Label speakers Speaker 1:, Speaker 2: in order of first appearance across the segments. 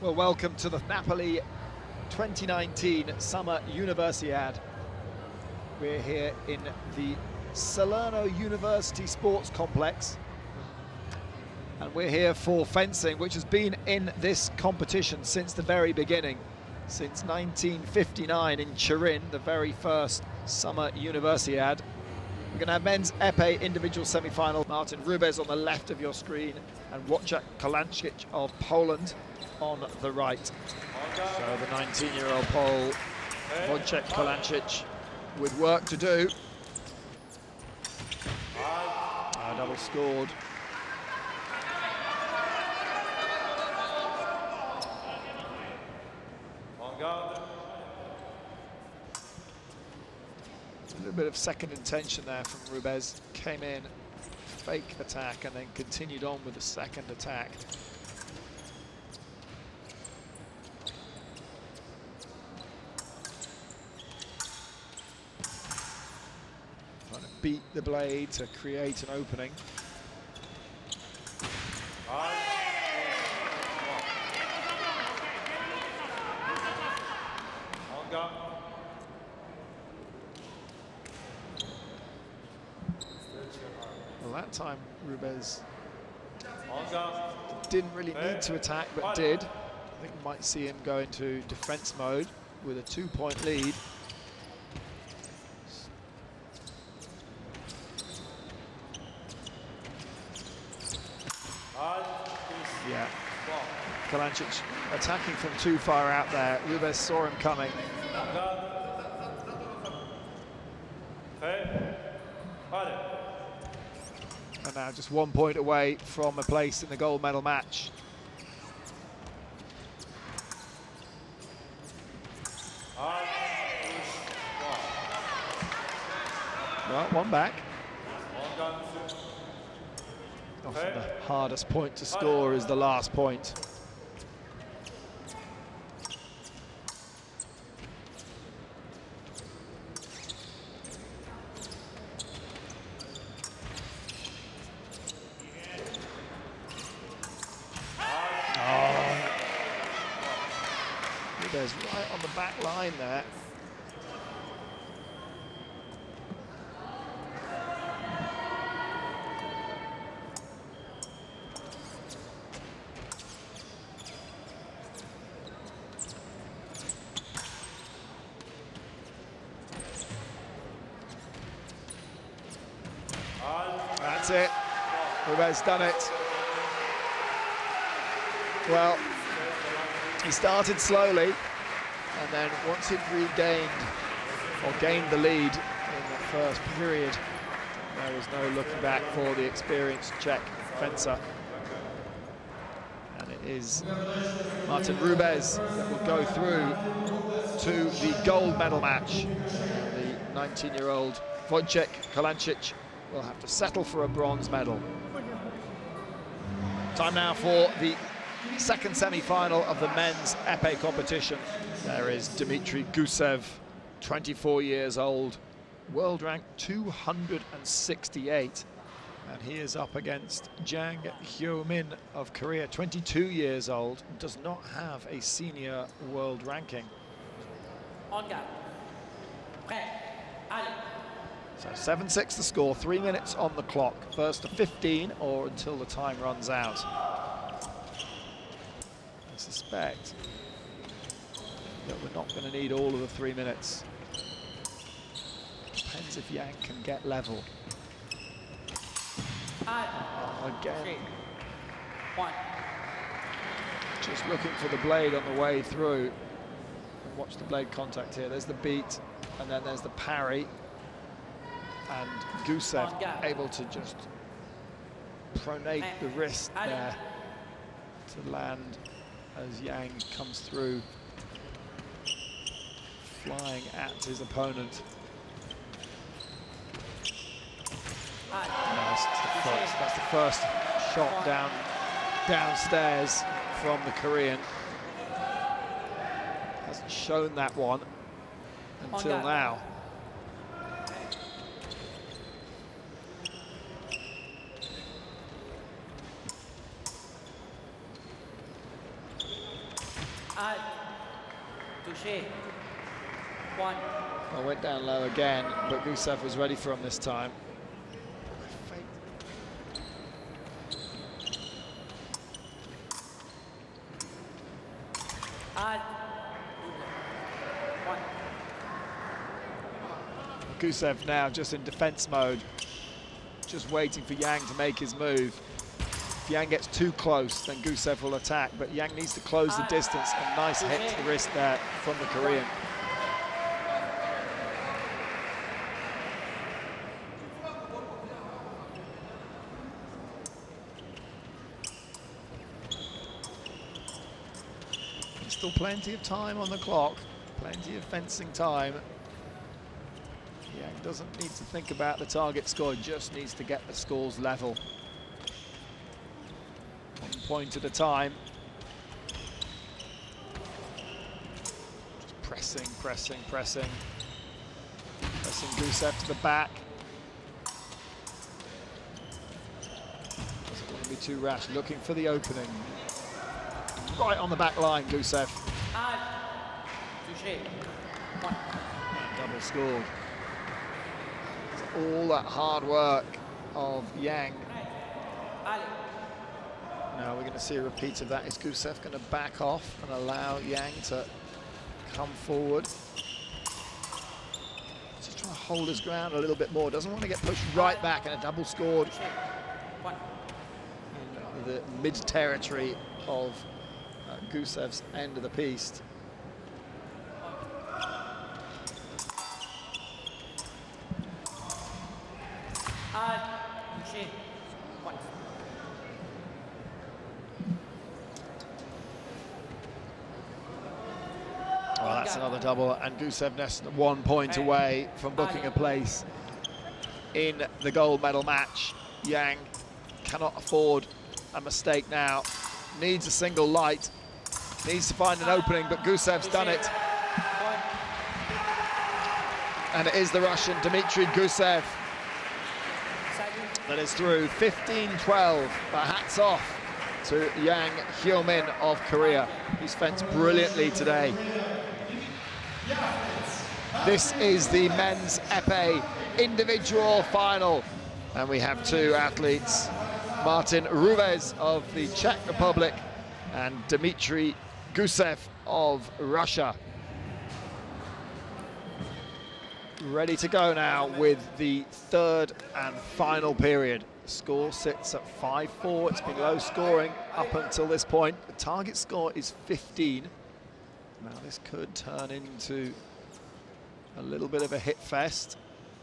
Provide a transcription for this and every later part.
Speaker 1: Well, welcome to the Napoli 2019 Summer Universiade. We're here in the Salerno University Sports Complex. And we're here for fencing, which has been in this competition since the very beginning. Since 1959 in Turin, the very first Summer Universiade. We're going to have men's épée individual semi-final. Martin Rubez on the left of your screen and Wojciech Kolancic of Poland on the right. So the 19-year-old Pole, Wojciech Kolancic, with work to do. Double scored. A little bit of second intention there from Rubez. Came in, fake attack, and then continued on with the second attack. Trying to beat the blade to create an opening. Well, that time Rubez didn't really need to attack, but did. I think we might see him go into defense mode with a 2-point lead. Yeah, Kolancic attacking from too far out there. Rubez saw him coming. And now just 1 point away from a place in the gold medal match. Well, one back. Often the hardest point to score is the last point. Rubez right on the back line there. That's it. Rubez done it. Well, he started slowly, and then once he'd regained or gained the lead in the first period, there was no looking back for the experienced Czech fencer. And it is Martin Rubez that will go through to the gold medal match. The 19-year-old Wojciech Kolancic will have to settle for a bronze medal. Time now for the second semi-final of the men's épée competition. There is Dmitry Gusev, 24 years old, world rank 268, and he is up against Jang Hyo-min of Korea, 22 years old, does not have a senior world ranking. So 7-6 the score, 3 minutes on the clock, first to 15 or until the time runs out. I suspect that we're not going to need all of the 3 minutes. Depends if Yang can get level. Again, just looking for the blade on the way through. And watch the blade contact here. There's the beat, and then there's the parry. And Gusev able to just pronate the wrist there to land as Yang comes through, flying at his opponent. That's the first shot downstairs from the Korean. Hasn't shown that one until now. Well, went down low again, but Gusev was ready for him this time. Gusev now just in defense mode, just waiting for Yang to make his move. If Yang gets too close, then Gusev will attack, but Yang needs to close the distance. A nice hit to the wrist there from the Korean. There's still plenty of time on the clock, plenty of fencing time. Yang doesn't need to think about the target score, just needs to get the scores level. 1 point at a time. Just pressing, pressing, pressing. Pressing Gusev to the back. Doesn't want to be too rash, looking for the opening. Right on the back line, Gusev. Double scored. All that hard work of Yang. Now we're going to see a repeat of that. Is Gusev going to back off and allow Yang to come forward? Just trying to hold his ground a little bit more. Doesn't want to get pushed right back, and a double scored in the mid-territory of Gusev's end of the piece. Well, that's another double, and Gusev Ness 1 point away from booking a place in the gold medal match. Yang cannot afford a mistake now. Needs a single light, needs to find an opening, but Gusev's done it. And it is the Russian Dmitry Gusev that is through 15-12. But hats off to Yang Hyo-min of Korea. He's fenced brilliantly today. This is the men's épée individual final, and we have two athletes, Martin Rubez of the Czech Republic and Dmitry Gusev of Russia. Ready to go now with the third and final period. The score sits at 5-4. It's been low scoring up until this point. The target score is 15. Now this could turn into a little bit of a hit fest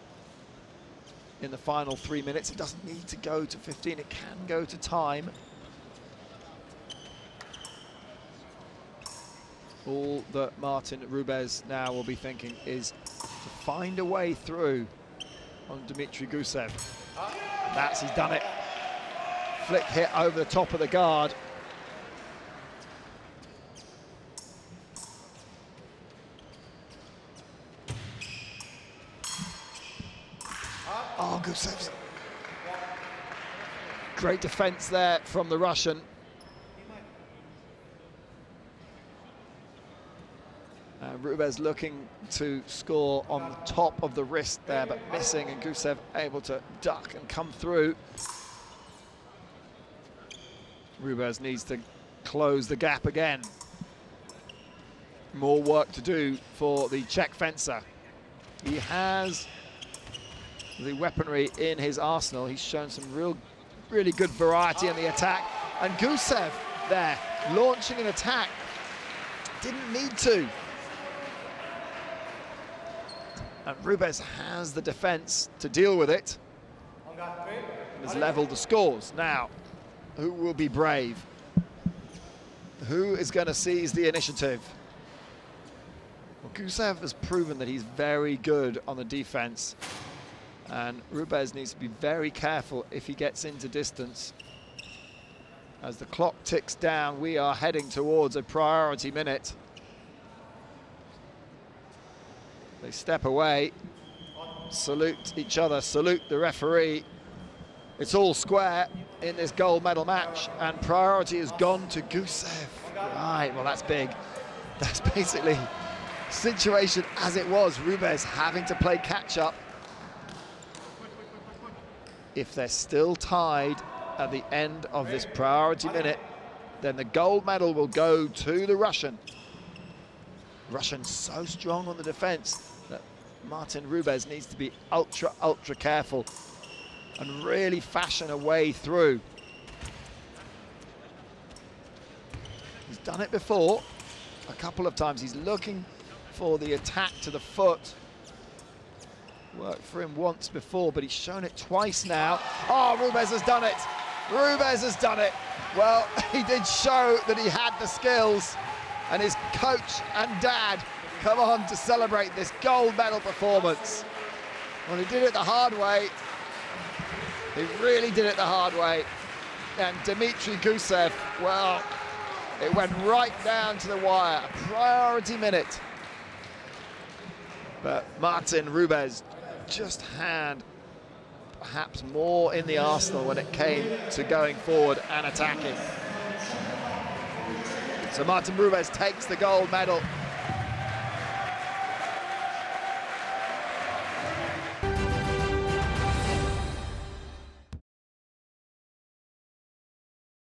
Speaker 1: in the final 3 minutes. It doesn't need to go to 15, it can go to time. All that Martin Rubez now will be thinking is to find a way through on Dmitry Gusev. He's done it. Flick hit over the top of the guard. Oh, Gusev's great defense there from the Russian. Rubez looking to score on the top of the wrist there, but missing, and Gusev able to duck and come through. Rubez needs to close the gap again. More work to do for the Czech fencer. He has the weaponry in his arsenal. He's shown some really good variety in the attack. And Gusev there, launching an attack. Didn't need to. And Rubez has the defense to deal with it. Has leveled the scores. Now, who will be brave? Who is going to seize the initiative? Well, Gusev has proven that he's very good on the defense. And Rubez needs to be very careful if he gets into distance. As the clock ticks down, we are heading towards a priority minute. They step away, salute each other, salute the referee. It's all square in this gold medal match, and priority has gone to Gusev. Right, well, that's big. That's basically situation as it was, Rubez having to play catch-up. If they're still tied at the end of this priority minute, then the gold medal will go to the Russian. Russian's so strong on the defense that Martin Rubez needs to be ultra careful and really fashion a way through. He's done it before a couple of times. He's looking for the attack to the foot. Worked for him once before, but he's shown it twice now. Oh, Rubez has done it. Rubez has done it. Well, he did show that he had the skills, and his coach and dad come on to celebrate this gold medal performance. Well, he did it the hard way. He really did it the hard way. And Dmitry Gusev, well, it went right down to the wire. A priority minute. But Martin Rubez just had perhaps more in the arsenal when it came to going forward and attacking. So Martin Rubez takes the gold medal